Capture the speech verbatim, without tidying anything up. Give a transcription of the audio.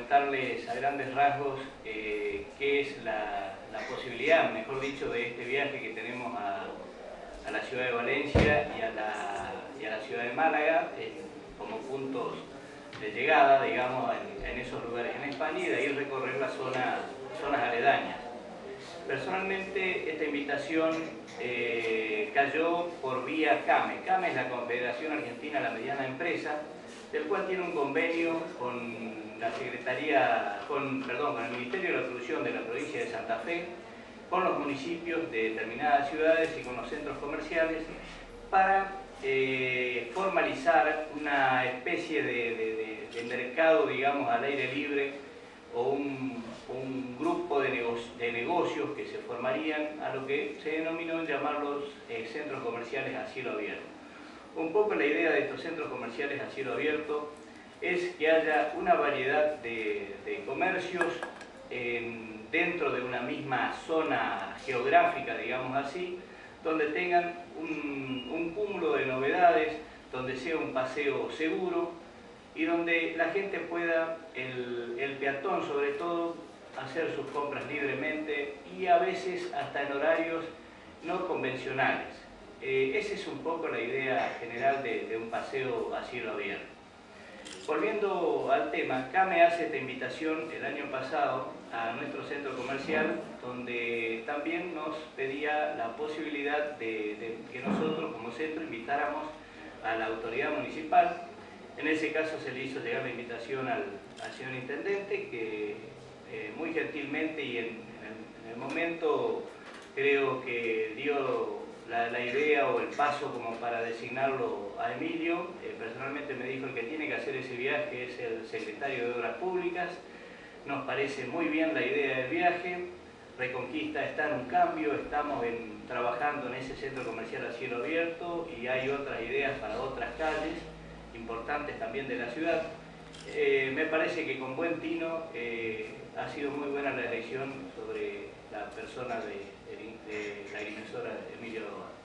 comentarles a grandes rasgos eh, qué es la, la posibilidad, mejor dicho, de este viaje que tenemos a, a la ciudad de Valencia y a la, y a la ciudad de Málaga eh, como puntos de llegada, digamos, en, en esos lugares en España, y de ahí recorrer las zona, zonas aledañas. Personalmente, esta invitación eh, cayó por vía CAME. CAME es la Confederación Argentina de la Mediana Empresa, del cual tiene un convenio con la Secretaría, con, perdón, con el Ministerio de la Producción de la provincia de Santa Fe, con los municipios de determinadas ciudades y con los centros comerciales, para eh, formalizar una especie de, de, de, de mercado, digamos, al aire libre, o un, un grupo de, nego de negocios que se formarían a lo que se denominó llamarlos eh, centros comerciales a cielo abierto. Un poco la idea de estos centros comerciales a cielo abierto es que haya una variedad de, de comercios en, dentro de una misma zona geográfica, digamos así, donde tengan un, un cúmulo de novedades, donde sea un paseo seguro y donde la gente pueda, el, el peatón sobre todo, hacer sus compras libremente y a veces hasta en horarios no convencionales. Eh, esa es un poco la idea general de, de un paseo a cielo abierto. Volviendo al tema, CAME hace esta invitación el año pasado a nuestro centro comercial, donde también nos pedía la posibilidad de, de que nosotros como centro invitáramos a la autoridad municipal. En ese caso se le hizo llegar la invitación al, al señor intendente, que eh, muy gentilmente y en, en, el, en el momento creo que dio la, la idea o el paso como para designarlo a Emilio. Eh, personalmente me dijo el que tiene que hacer ese viaje es el secretario de Obras Públicas. Nos parece muy bien la idea del viaje. Reconquista está en un cambio, estamos en, trabajando en ese centro comercial a cielo abierto y hay otras ideas para otras calles importantes también de la ciudad. Eh, me parece que con buen tino eh, ha sido muy buena la elección sobre la persona de, de, de la agrimensora Emilio Roa.